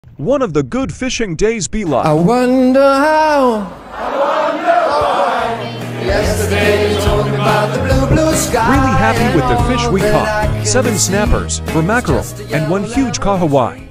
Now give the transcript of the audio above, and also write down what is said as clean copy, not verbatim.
One of the good fishing days be like. I wonder how. I wonder why. Yesterday you told me about the blue, blue sky. Really happy with the fish we caught. 7 snappers for mackerel and 1 huge kahawai.